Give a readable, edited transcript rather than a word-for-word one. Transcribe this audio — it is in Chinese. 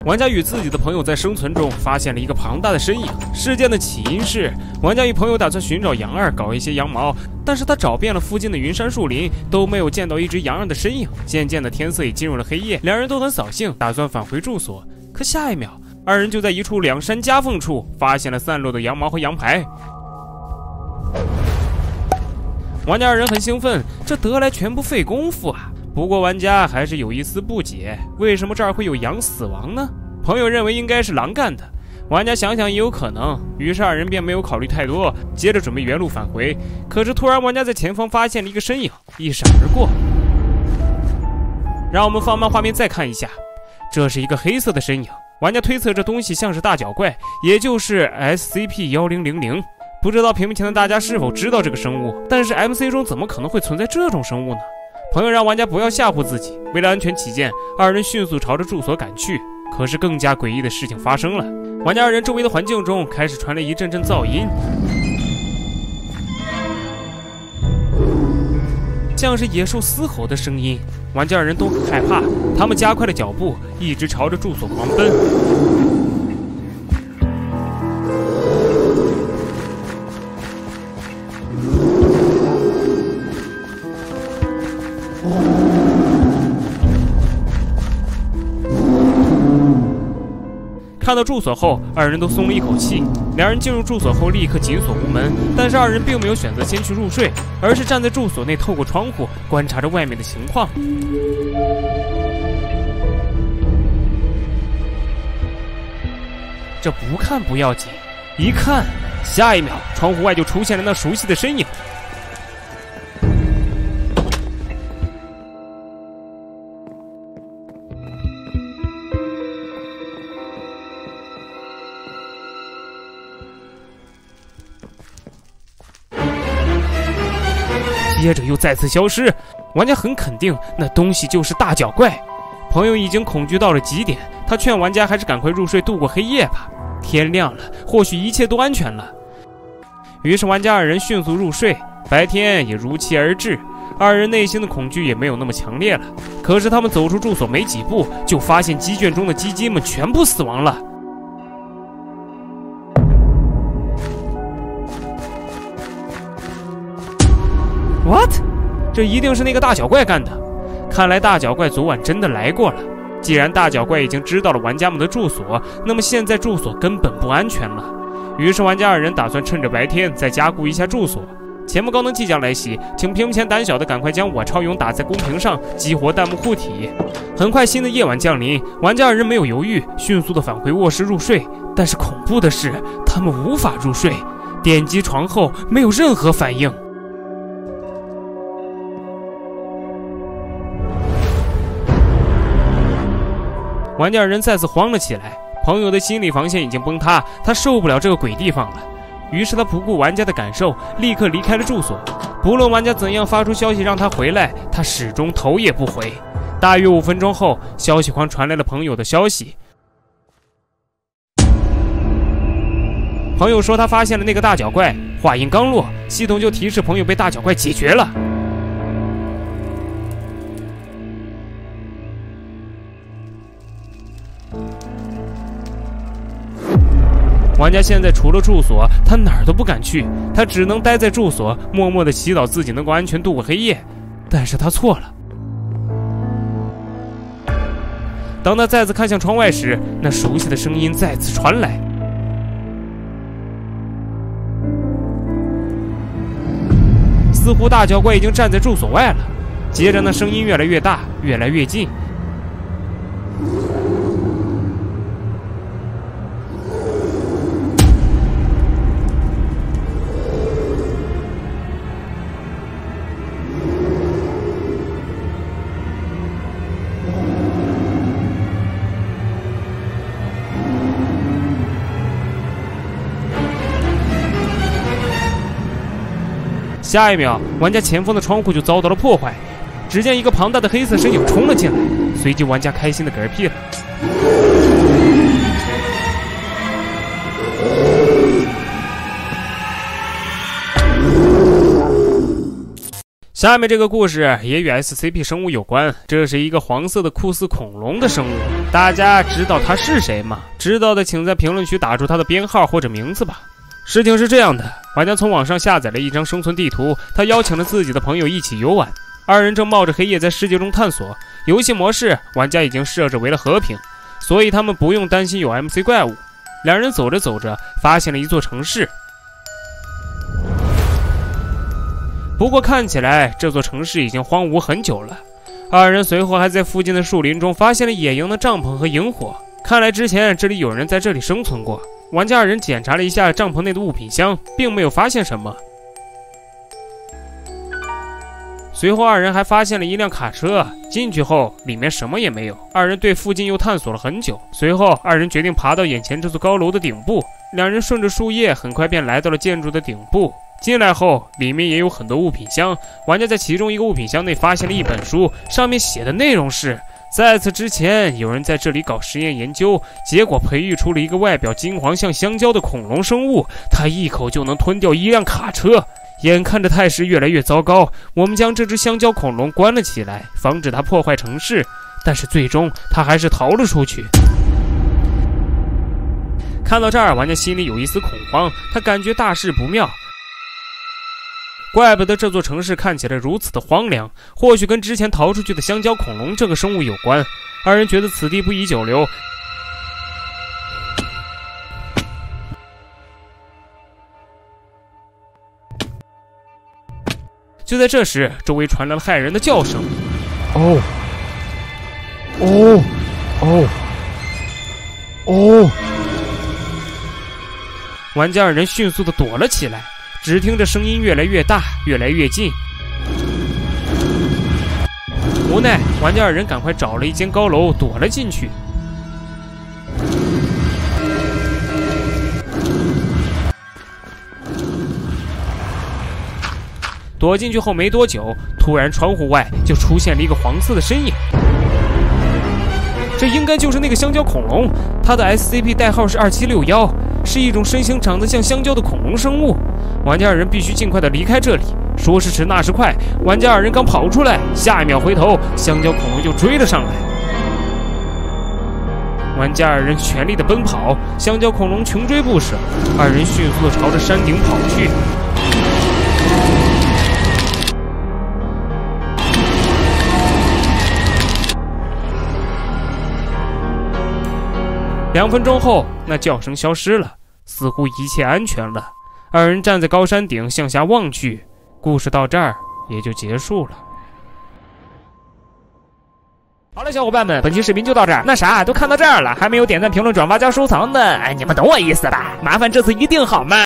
玩家与自己的朋友在生存中发现了一个庞大的身影。事件的起因是，玩家与朋友打算寻找羊儿，搞一些羊毛，但是他找遍了附近的云杉树林，都没有见到一只羊儿的身影。渐渐的，天色也进入了黑夜，两人都很扫兴，打算返回住所。可下一秒，二人就在一处两山夹缝处发现了散落的羊毛和羊排。玩家二人很兴奋，这得来全不费功夫啊！不过玩家还是有一丝不解，为什么这儿会有羊死亡呢？朋友认为应该是狼干的，玩家想想也有可能，于是二人便没有考虑太多，接着准备原路返回。可是突然玩家在前方发现了一个身影，一闪而过。让我们放慢画面再看一下，这是一个黑色的身影，玩家推测这东西像是大脚怪，也就是 SCP-1000。不知道屏幕前的大家是否知道这个生物，但是 MC 中怎么可能会存在这种生物呢？朋友让玩家不要吓唬自己，为了安全起见，二人迅速朝着住所赶去。可是更加诡异的事情发生了，玩家二人周围的环境中开始传来一阵阵噪音，像是野兽嘶吼的声音。玩家二人都很害怕，他们加快了脚步，一直朝着住所狂奔。看到住所后，二人都松了一口气。两人进入住所后立刻紧锁屋门，但是二人并没有选择先去入睡，而是站在住所内透过窗户观察着外面的情况。这不看不要紧，一看，下一秒窗户外就出现了那熟悉的身影。接着又再次消失，玩家很肯定那东西就是大脚怪。朋友已经恐惧到了极点，他劝玩家还是赶快入睡度过黑夜吧，天亮了或许一切都安全了。于是玩家二人迅速入睡，白天也如期而至，二人内心的恐惧也没有那么强烈了。可是他们走出住所没几步，就发现鸡圈中的鸡鸡们全部死亡了。What？ 这一定是那个大脚怪干的。看来大脚怪昨晚真的来过了。既然大脚怪已经知道了玩家们的住所，那么现在住所根本不安全了。于是玩家二人打算趁着白天再加固一下住所。前幕高能即将来袭，请屏幕前胆小的赶快将我超勇打在公屏上，激活弹幕护体。很快新的夜晚降临，玩家二人没有犹豫，迅速的返回卧室入睡。但是恐怖的是，他们无法入睡，点击床后没有任何反应。玩家二人再次慌了起来，朋友的心理防线已经崩塌，他受不了这个鬼地方了。于是他不顾玩家的感受，立刻离开了住所。不论玩家怎样发出消息让他回来，他始终头也不回。大约5分钟后，消息框传来了朋友的消息。朋友说他发现了那个大脚怪，话音刚落，系统就提示朋友被大脚怪解决了。玩家现在除了住所，他哪儿都不敢去，他只能待在住所，默默地祈祷自己能够安全度过黑夜。但是他错了。当他再次看向窗外时，那熟悉的声音再次传来。似乎大脚怪已经站在住所外了。接着那声音越来越大，越来越近。下一秒，玩家前方的窗户就遭到了破坏，只见一个庞大的黑色身影冲了进来，随即玩家开心的嗝屁了。 下面这个故事也与 SCP 生物有关，这是一个黄色的酷似恐龙的生物，大家知道它是谁吗？知道的请在评论区打出它的编号或者名字吧。事情是这样的，玩家从网上下载了一张生存地图，他邀请了自己的朋友一起游玩，二人正冒着黑夜在世界中探索。游戏模式玩家已经设置为了和平，所以他们不用担心有 MC 怪物。两人走着走着发现了一座城市，不过看起来这座城市已经荒芜很久了。二人随后还在附近的树林中发现了野营的帐篷和营火，看来之前这里有人在这里生存过。玩家二人检查了一下帐篷内的物品箱，并没有发现什么。随后二人还发现了一辆卡车，进去后里面什么也没有。二人对附近又探索了很久，随后二人决定爬到眼前这座高楼的顶部。两人顺着树叶很快便来到了建筑的顶部，进来后里面也有很多物品箱。玩家在其中一个物品箱内发现了一本书，上面写的内容是在此之前有人在这里搞实验研究，结果培育出了一个外表金黄像香蕉的恐龙生物，它一口就能吞掉一辆卡车。眼看着态势越来越糟糕，我们将这只香蕉恐龙关了起来，防止它破坏城市，但是最终它还是逃了出去。看到这儿，玩家心里有一丝恐慌，他感觉大事不妙。怪不得这座城市看起来如此的荒凉，或许跟之前逃出去的香蕉恐龙这个生物有关。二人觉得此地不宜久留，就在这时，周围传来了骇人的叫声。 哦哦哦哦！ 玩家二人迅速地躲了起来，只听着声音越来越大，越来越近。无奈，玩家二人赶快找了一间高楼躲了进去。躲进去后没多久，突然窗户外就出现了一个黄色的身影。这应该就是那个香蕉恐龙，它的 SCP 代号是2761，是一种身形长得像香蕉的恐龙生物。玩家二人必须尽快的离开这里。说时迟那时快，玩家二人刚跑出来，下一秒回头，香蕉恐龙就追了上来。玩家二人全力的奔跑，香蕉恐龙穷追不舍，二人迅速的朝着山顶跑去。2分钟后，那叫声消失了，似乎一切安全了。二人站在高山顶向下望去，故事到这儿也就结束了。好了，小伙伴们，本期视频就到这儿。那啥，都看到这儿了，还没有点赞、评论、转发加收藏的，你们懂我意思吧？麻烦这次一定好吗？